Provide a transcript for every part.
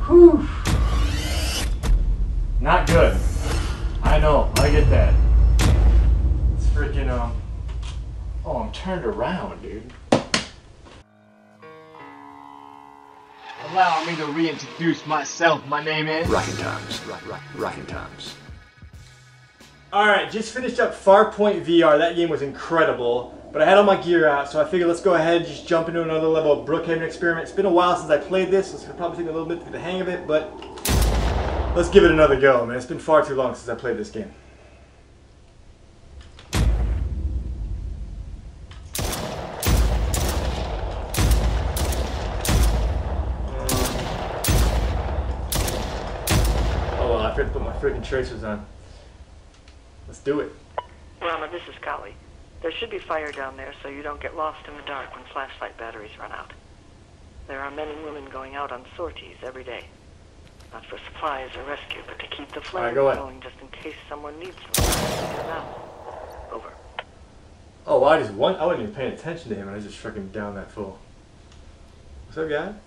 Whew. Not good. I know, I get that. It's freaking, oh, I'm turned around, dude. Allow me to reintroduce myself. My name is... Rockin' Times. Rockin' Times. Alright, just finished up Farpoint VR. That game was incredible. But I had all my gear out, so I figured let's go ahead and just jump into another level of Brookhaven Experiment. It's been a while since I played this, so it's going to probably take a little bit to get the hang of it, but let's give it another go, man. It's been far too long since I played this game. Oh well, I forgot to put my freaking tracers on. Let's do it. Rama, this is Kali. There should be fire down there so you don't get lost in the dark when flashlight batteries run out. There are men and women going out on sorties every day. Not for supplies or rescue, but to keep the flames going just in case someone needs them. Now, over. Oh, well, I wasn't even paying attention to him, and I just freaking down that fool. What's up, guy?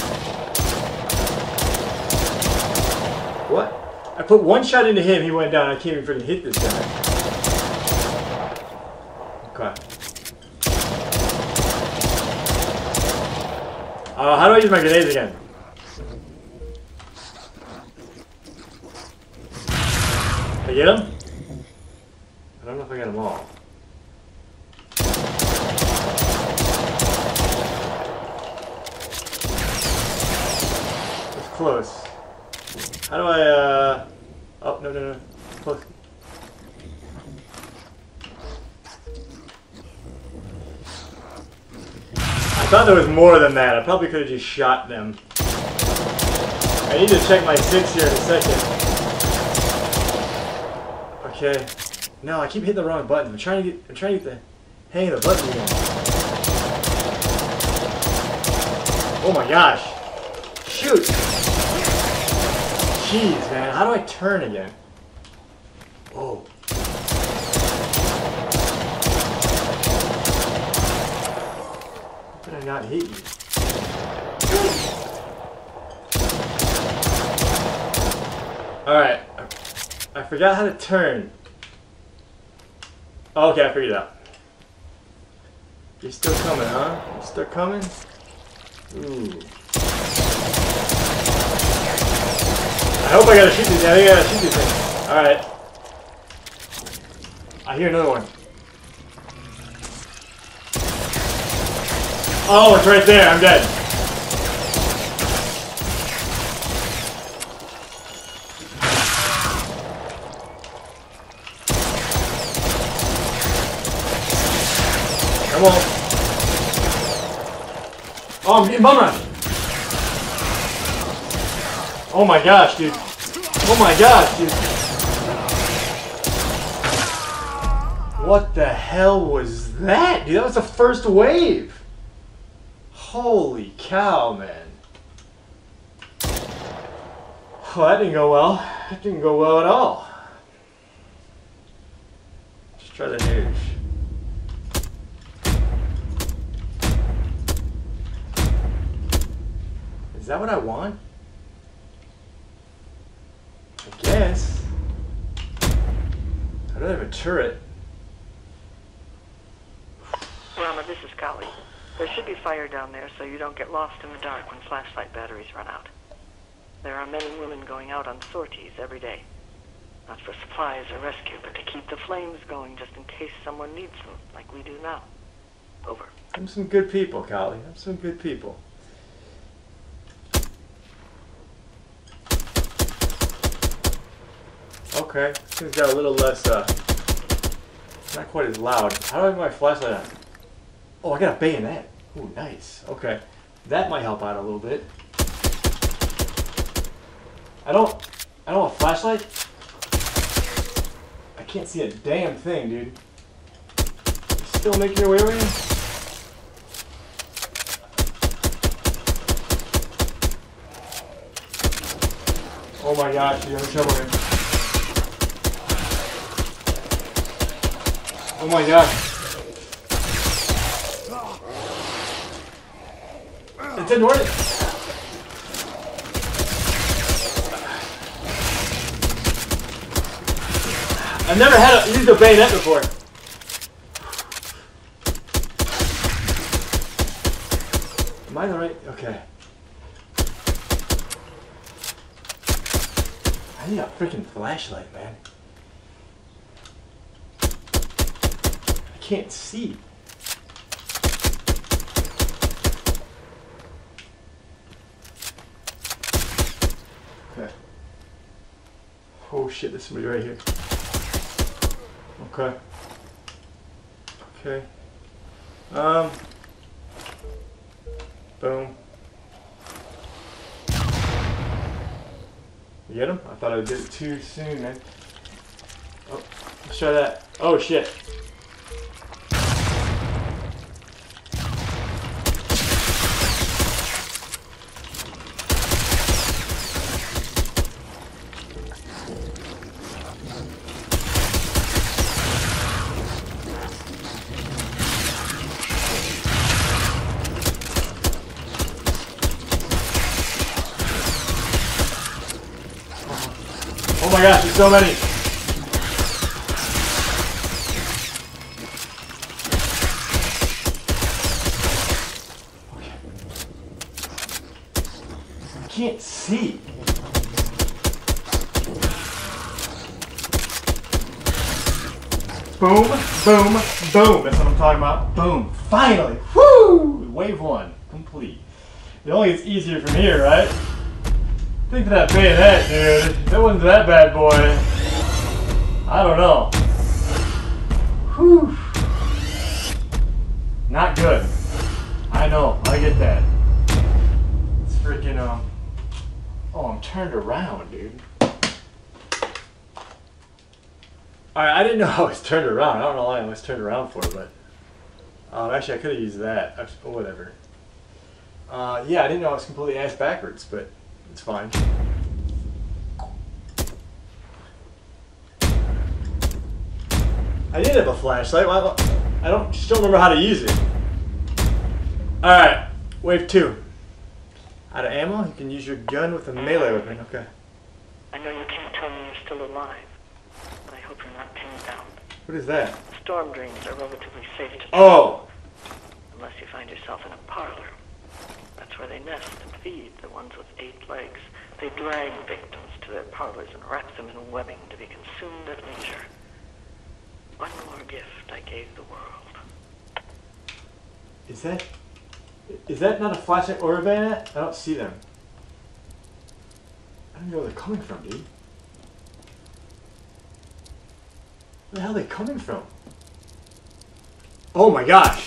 What? I put one shot into him, he went down. I can't even freaking hit this guy. Okay. How do I use my grenades again? Did I get him? I don't know if I got them all. It's close. How do I, oh, no. Close. I thought there was more than that. I probably could have just shot them. I need to check my 6 here in a second. Okay. No, I keep hitting the wrong button. I'm trying to get the hang of the button again. Oh my gosh. Shoot. Jeez, man. How do I turn again? Oh. How did I not hit you? Alright. I forgot how to turn. Oh, okay, I figured it out. You're still coming, huh? You're still coming? Ooh. I hope I gotta shoot these. I think I gotta shoot these things. Alright. I hear another one. Oh, it's right there. I'm dead. Come on. Oh, I'm getting bum rushed. Oh my gosh, dude. Oh my gosh, dude. What the hell was that, dude? That was the first wave. Holy cow, man. Well, that didn't go well. That didn't go well at all. Let's try the news. Is that what I want? I guess. I don't have a turret. Rama, this is Kali. There should be fire down there so you don't get lost in the dark when flashlight batteries run out. There are men and women going out on sorties every day. Not for supplies or rescue, but to keep the flames going just in case someone needs them, like we do now. Over. I'm some good people, Kali. I'm some good people. Okay, this thing's got a little less, not quite as loud. How do I have my flashlight on? Oh, I got a bayonet. Ooh, nice. Okay, that might help out a little bit. I don't have a flashlight? I can't see a damn thing, dude. You still making your way over here? Oh my gosh, you're in trouble here. Oh my gosh. It didn't work. I've never used a bayonet before. Am I the right? Okay. I need a freaking flashlight, man. I can't see. Okay. Oh shit, there's somebody right here. Okay. Okay. Boom. You get him? I thought I did it too soon, man. Oh, let's try that. Oh shit. Oh my gosh, there's so many. Okay. I can't see. Boom, boom, boom. That's what I'm talking about. Boom. Finally. Woo! Wave 1 complete. It only gets easier from here, right? Think of that bayonet, dude. That wasn't that bad, boy. I don't know. Whew. Not good. I know. I get that. It's freaking, Oh, I'm turned around, dude. Alright, I didn't know I was turned around. I don't know why I was turned around for, but... actually, I could have used that. Oh, whatever. Yeah, I didn't know I was completely ass backwards, but... It's fine. I did have a flashlight. I just don't remember how to use it. Alright, wave 2. Out of ammo, you can use your gun with a melee weapon. Okay. I know you can't tell me you're still alive, but I hope you're not pinned down. What is that? Storm drains are relatively safe to Oh! unless you find yourself in a parlor. That's where they nest and feed, the ones with 8 legs. They drag victims to their parlors and wrap them in webbing to be consumed at leisure. One more gift I gave the world. Is that not a flashlight or a bayonet? I don't see them. I don't know where they're coming from, dude. Where the hell are they coming from? Oh my gosh!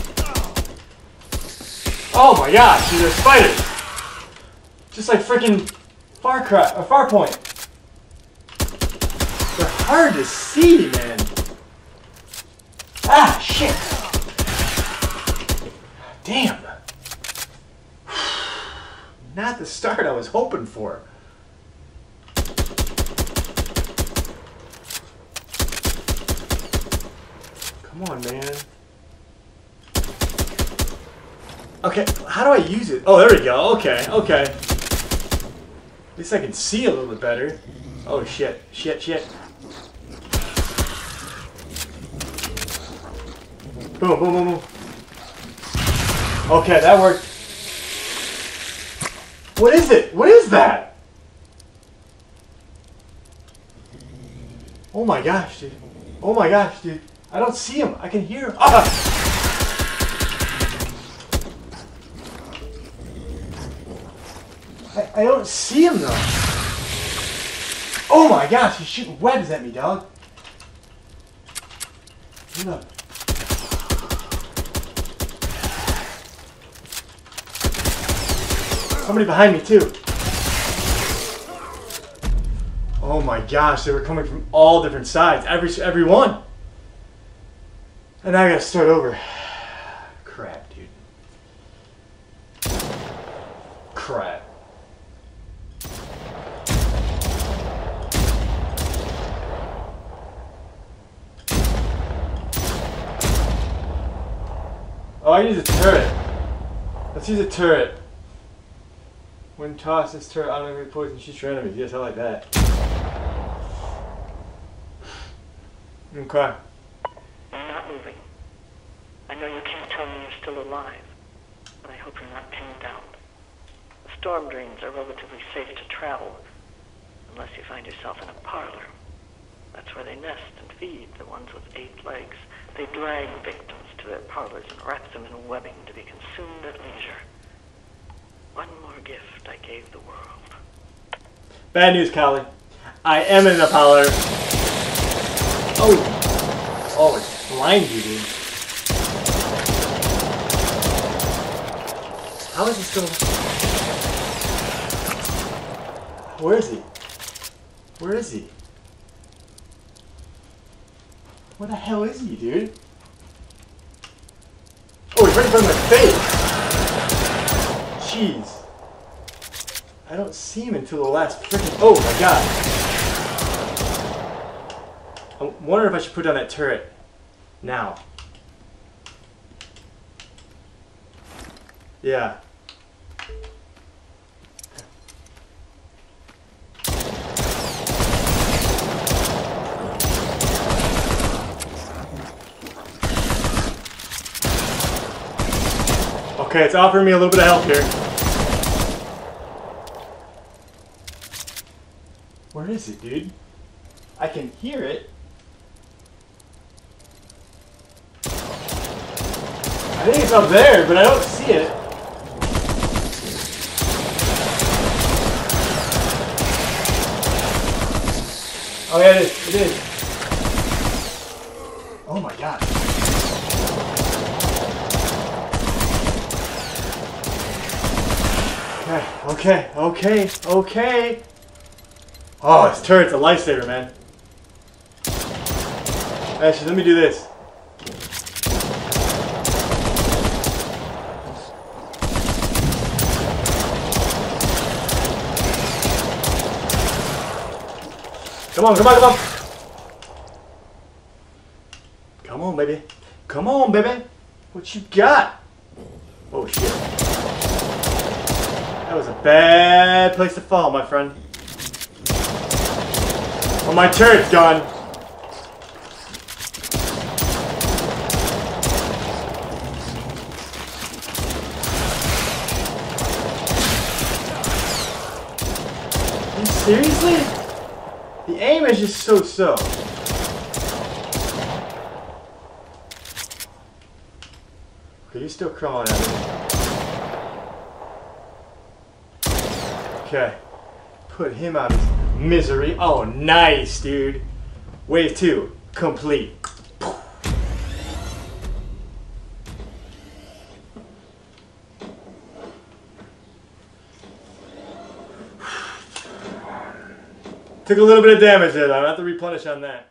Oh my gosh, dude, they're spiders! Just like freaking Farpoint. They're hard to see, man. Ah, shit! Damn! Not the start I was hoping for. Come on, man. Okay, how do I use it? Oh, there we go. Okay, okay. At least I can see a little bit better. Oh, shit. Shit, shit. Boom, boom, boom, boom. Okay, that worked. What is it? What is that? Oh my gosh, dude. Oh my gosh, dude. I don't see him. I can hear him. Ah! I don't see him though. Oh my gosh, he's shooting webs at me, dog. Hold up. Somebody behind me too. Oh my gosh, they were coming from all different sides. Every one. And now I gotta start over. Crap, dude. Crap. Oh, I use a turret. Let's use a turret. When tossed, this turret automatically poison shoots your enemies. Yes, I like that. Okay. I'm not moving. I know you can't tell me you're still alive, but I hope you're not pinned down. The storm drains are relatively safe to travel, unless you find yourself in a parlor. That's where they nest and feed the ones with 8 legs. They drag victims to their parlors and wrap them in webbing to be consumed at leisure. One more gift I gave the world. Bad news, Callie. I am in a parlor. Oh. Oh, it's blind you, dude. How is he still... Where is he? Where is he? Where the hell is he, dude? Oh, he's right in front of my face! Jeez. I don't see him until the last freaking... Oh my god! I'm wondering if I should put down that turret. Now. Yeah. Okay, it's offering me a little bit of help here. Where is it, dude? I can hear it. I think it's up there, but I don't see it. Oh yeah, it is. It is. Oh my god. Okay. Oh, this turret's a lifesaver, man. Actually, let me do this. Come on. Come on, baby. Come on, baby. What you got? Oh, shit. That was a bad place to fall, my friend. Oh, my turret's gone. Are you seriously? The aim is just so. Okay, you're still crawling at me. Okay. Put him out of his misery. Oh, nice, dude. Wave 2, complete. Took a little bit of damage there, though. I have to replenish on that.